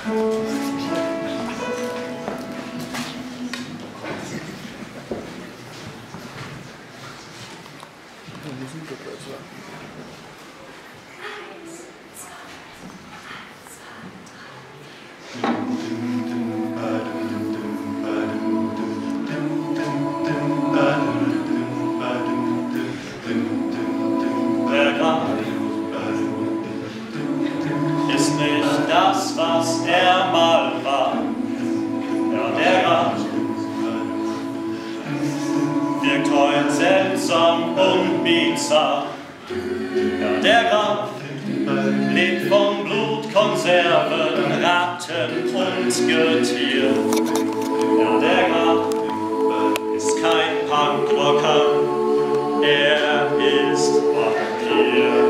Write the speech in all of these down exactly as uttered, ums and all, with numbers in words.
Was er mal war, ja, der Graf wirkt heut seltsam und bizarr. Ja, der Graf lebt von Blutkonserven, Ratten und Getier. Ja, der Graf ist kein Punkrocker, er ist Vampir.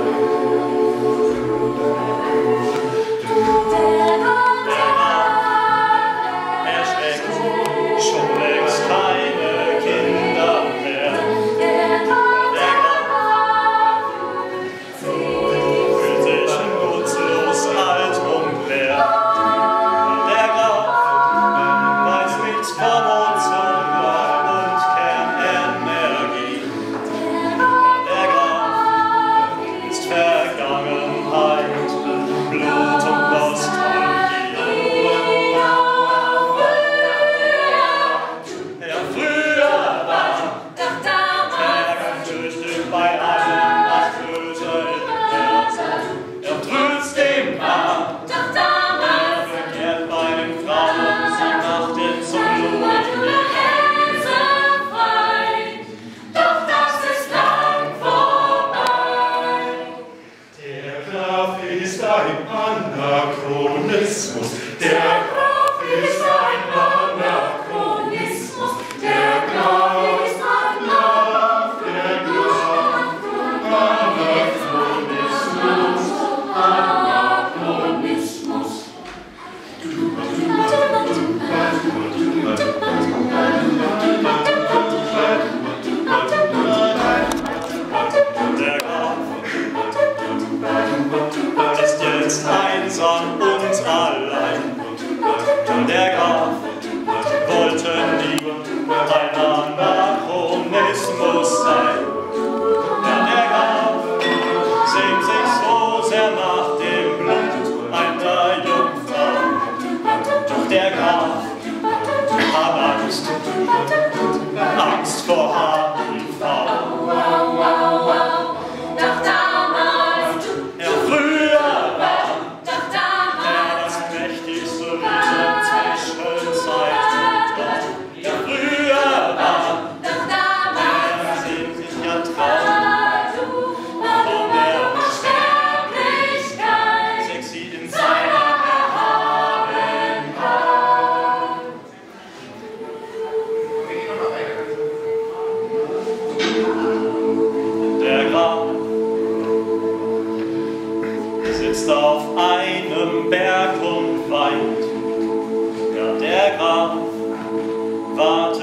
Anachronismus. Der Graf ist ein Anachronismus. Der Graf ist ein Graf, der Graf. Anachronismus, Der Graf ist jetzt einsam und allein. Der Graf wollte nie ein Anachronismus sein. Ja, der Graf sehnt sich so sehr nach dem Blut einer Jungfrau. Doch der Graf hat Angst, Angst vor H I V. Doch damals, Ja, früher war doch damals, das mächtigste Wesen zwischen Zeit und Tod. Ja, früher war doch damals, er sehnt sich ja Traum von der Unsterblichkeit sexy in seiner Erhabenheit. Der Graf sitzt auf einem Berg und weint. Ja, der Graf wart